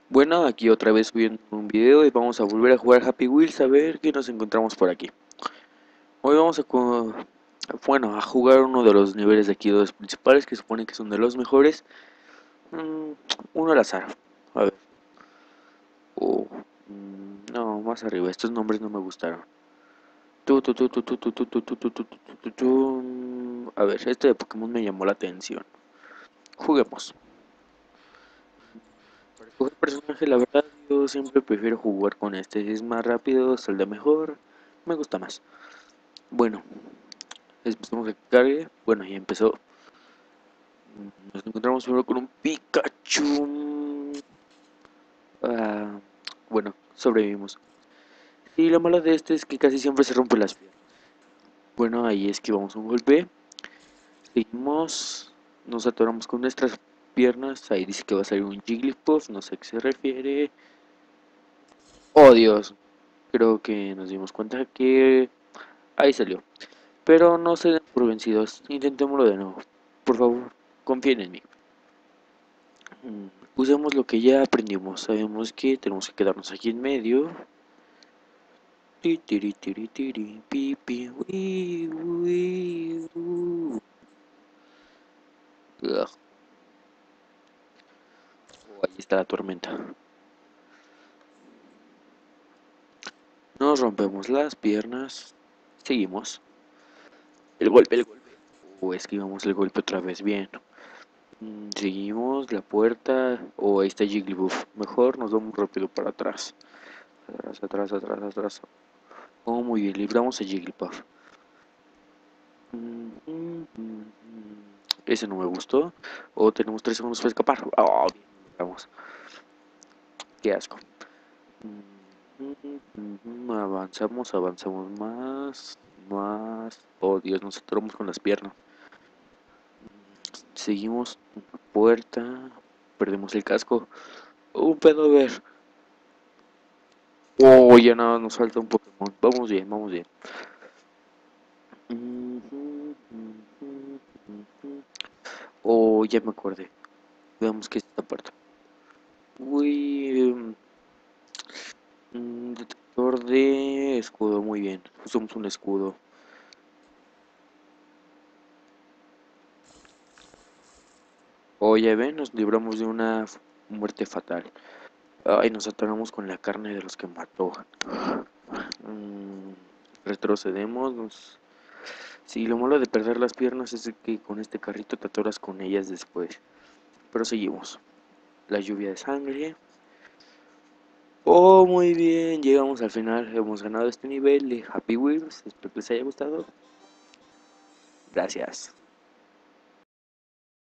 Bueno, aquí otra vez subiendo un video y vamos a volver a jugar Happy Wheels a ver qué nos encontramos por aquí. Hoy vamos a jugar uno de los niveles de aquí, dos principales, que supone que son de los mejores. Mm, Uno al azar. A ver. No, más arriba. Estos nombres no me gustaron. A ver, este de Pokémon me llamó la atención. Juguemos. Para escoger personaje, la verdad, yo siempre prefiero jugar con este. Es más rápido, saldrá mejor. Me gusta más. Bueno, esperemos que cargue. Bueno, ya empezó. Nos encontramos primero con un Pikachu. Ah, bueno, sobrevivimos. Y lo malo de este es que casi siempre se rompe las piernas. Bueno, ahí esquivamos un golpe. Seguimos. Nos atoramos con nuestras piernas. Ahí dice que va a salir un Jigglypuff. No sé a qué se refiere. Oh, Dios. Creo que nos dimos cuenta que ahí salió. Pero no se den por vencidos. Intentémoslo de nuevo. Por favor, confíen en mí. Usemos lo que ya aprendimos. Sabemos que tenemos que quedarnos aquí en medio. Ti, tiri, tiri, tiri, pi, pi, ui, ui, Ugh. Oh, ahí está la tormenta. Nos rompemos las piernas. Seguimos. El golpe, el golpe. Esquivamos el golpe otra vez. Bien. Seguimos la puerta. Ahí está Jigglypuff. Mejor nos vamos rápido para atrás. Atrás, atrás, atrás, atrás. Muy bien, libramos a Jigglypuff. Ese no me gustó. Tenemos 3 segundos para escapar. Bien, logramos. Qué asco. Avanzamos, avanzamos más. Más. Oh, Dios, nos atoramos con las piernas. Seguimos puerta. Perdemos el casco. Un pedo ver. Ya nada, nos falta un Pokémon. Vamos bien, vamos bien. Ya me acordé. Veamos qué es esta puerta. Uy, detector de escudo, muy bien. Usamos un escudo. Ya ven, nos libramos de una muerte fatal. Ay, nos atoramos con la carne de los que mató. Retrocedemos. Sí, lo malo de perder las piernas es que con este carrito te atoras con ellas después. Pero seguimos. La lluvia de sangre. Muy bien, llegamos al final. Hemos ganado este nivel de Happy Wheels. Espero que les haya gustado. Gracias.